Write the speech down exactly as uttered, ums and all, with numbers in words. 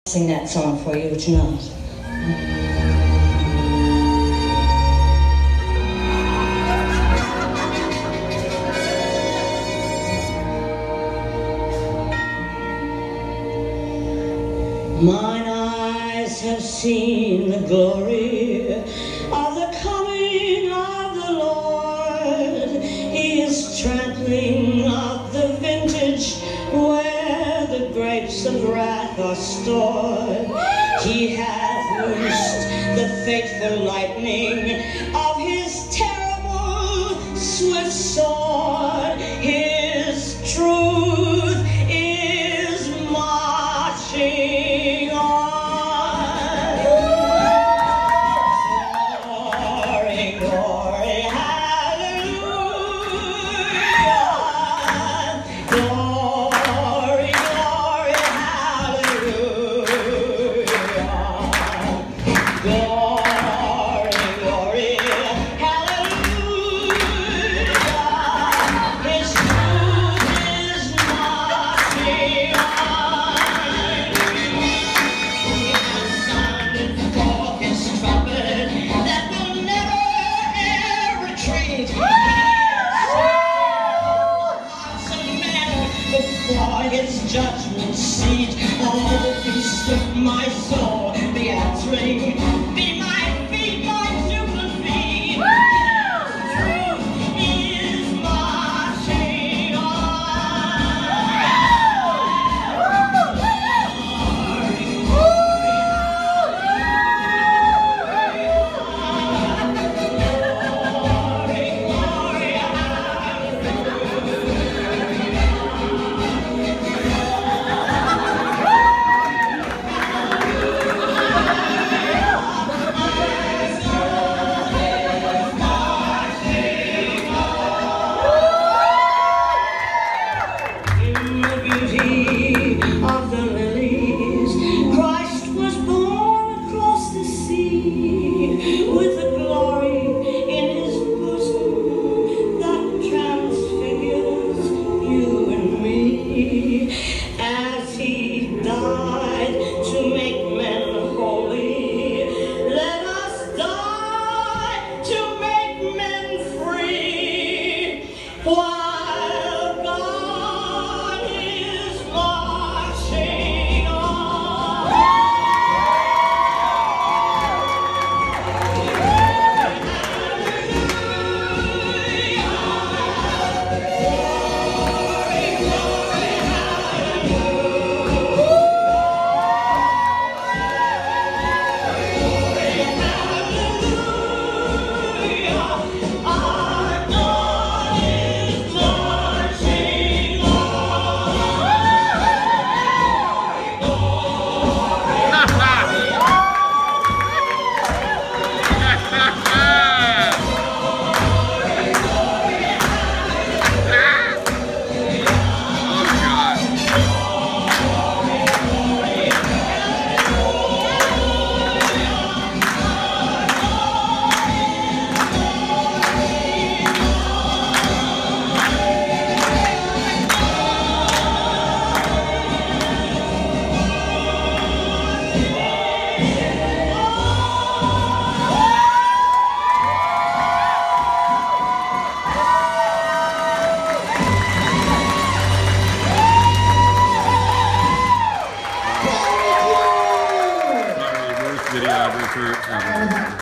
Sing that song for you tonight. Mine eyes have seen the glory of the coming of the Lord. He is trampling up the vintage where the grapes of wrath are stored. He hath loosed the fateful lightning of his terrible swift sword. His truth is marching on. Glory, glory, hallelujah. Glory, glory, hallelujah. Glory, glory, hallelujah. His truth is marching on. He has sounded forth his trumpet that will never ever retreat. He hearts of men before his judgment seat. Oh, peace of my soul, be answering, be my feet, my jubilant feet. Truth is marching in the beauty of the lilies. Christ was born across the sea with a glory in his bosom that transfigures you and me. As he died to make men holy, let us die to make men free. While God is marching on. Our God is marching Videographer ever.